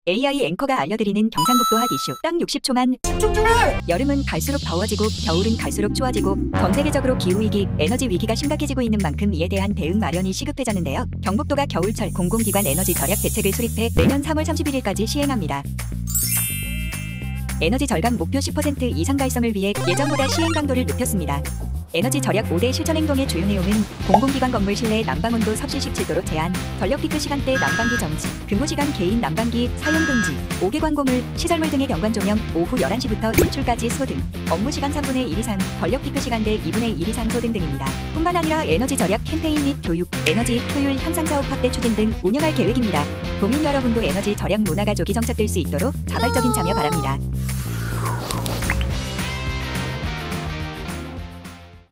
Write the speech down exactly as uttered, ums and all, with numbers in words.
에이아이 앵커가 알려드리는 경상북도 핫 이슈 딱 육십 초만 집중 좀 해! 여름은 갈수록 더워지고 겨울은 갈수록 추워지고 전 세계적으로 기후위기, 에너지 위기가 심각해지고 있는 만큼 이에 대한 대응 마련이 시급해졌는데요. 경북도가 겨울철 공공기관 에너지 절약 대책을 수립해 내년 삼월 삼십일일까지 시행합니다. 에너지 절감 목표 십 퍼센트 이상 달성을 위해 예전보다 시행 강도를 높였습니다. 에너지 절약 오 대 실천 행동의 주요 내용은 공공기관 건물 실내 난방온도 섭씨 십칠 도로 제한, 전력 피크 시간대 난방기 정지, 근무시간 개인 난방기 사용 금지, 오 개 광고물, 시설물 등의 경관 조명 오후 열한 시부터 일출까지 소등, 업무시간 삼분의 일 이상, 전력 피크 시간대 이분의 일 이상 소등 등입니다. 뿐만 아니라 에너지 절약 캠페인 및 교육, 에너지 효율 향상 사업 확대 추진 등 운영할 계획입니다. 국민 여러분도 에너지 절약 문화가 조기 정착될 수 있도록 자발적인 참여 바랍니다.